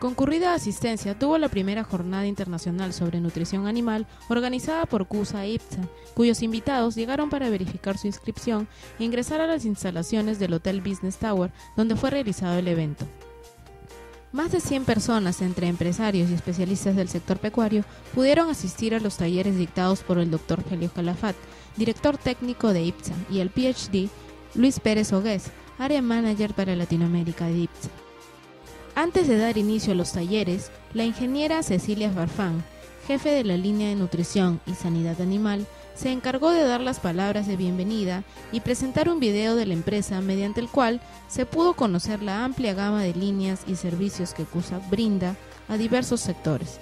Concurrida asistencia tuvo la primera jornada internacional sobre nutrición animal organizada por CUSA e IPSA, cuyos invitados llegaron para verificar su inscripción e ingresar a las instalaciones del Hotel Business Tower, donde fue realizado el evento. Más de 100 personas, entre empresarios y especialistas del sector pecuario, pudieron asistir a los talleres dictados por el Dr. Helio Calafat, director técnico de IPSA, y el PhD Luis Pérez Ogués, área manager para Latinoamérica de IPSA. Antes de dar inicio a los talleres, la ingeniera Cecilia Farfán, jefe de la línea de nutrición y sanidad animal, se encargó de dar las palabras de bienvenida y presentar un video de la empresa mediante el cual se pudo conocer la amplia gama de líneas y servicios que CUSA brinda a diversos sectores.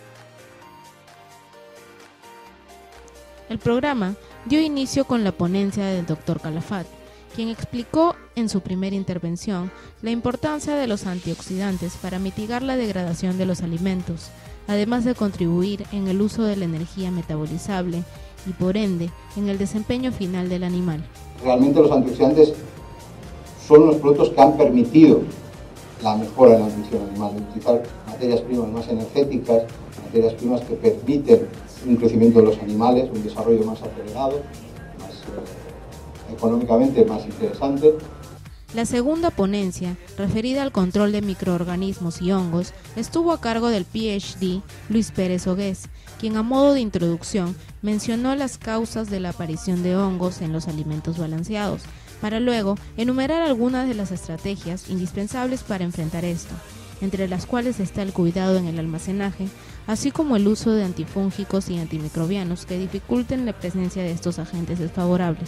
El programa dio inicio con la ponencia del Dr. Calafat, quien explicó en su primera intervención la importancia de los antioxidantes para mitigar la degradación de los alimentos, además de contribuir en el uso de la energía metabolizable y por ende en el desempeño final del animal. Realmente los antioxidantes son los productos que han permitido la mejora en la nutrición animal, utilizar materias primas más energéticas, materias primas que permiten un crecimiento de los animales, un desarrollo más acelerado, económicamente más interesante. La segunda ponencia, referida al control de microorganismos y hongos, estuvo a cargo del PhD Luis Pérez Ogués, quien a modo de introducción mencionó las causas de la aparición de hongos en los alimentos balanceados, para luego enumerar algunas de las estrategias indispensables para enfrentar esto, entre las cuales está el cuidado en el almacenaje, así como el uso de antifúngicos y antimicrobianos que dificulten la presencia de estos agentes desfavorables.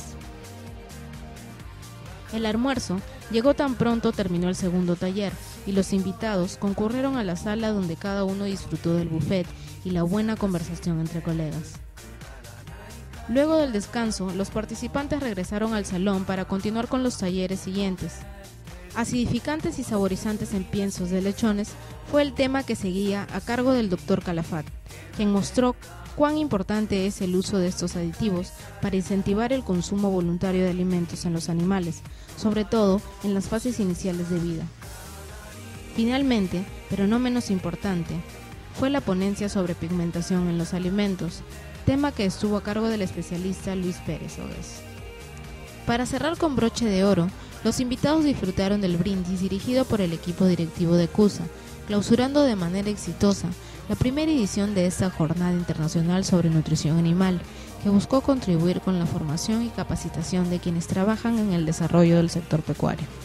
El almuerzo llegó tan pronto terminó el segundo taller y los invitados concurrieron a la sala donde cada uno disfrutó del buffet y la buena conversación entre colegas. Luego del descanso, los participantes regresaron al salón para continuar con los talleres siguientes. Acidificantes y saborizantes en piensos de lechones fue el tema que seguía a cargo del Dr. Calafat, quien mostró cuán importante es el uso de estos aditivos para incentivar el consumo voluntario de alimentos en los animales, sobre todo en las fases iniciales de vida. Finalmente, pero no menos importante, fue la ponencia sobre pigmentación en los alimentos, tema que estuvo a cargo del especialista Luis Pérez Ogués. Para cerrar con broche de oro, los invitados disfrutaron del brindis dirigido por el equipo directivo de CUSA, clausurando de manera exitosa la primera edición de esta Jornada Internacional sobre Nutrición Animal, que buscó contribuir con la formación y capacitación de quienes trabajan en el desarrollo del sector pecuario.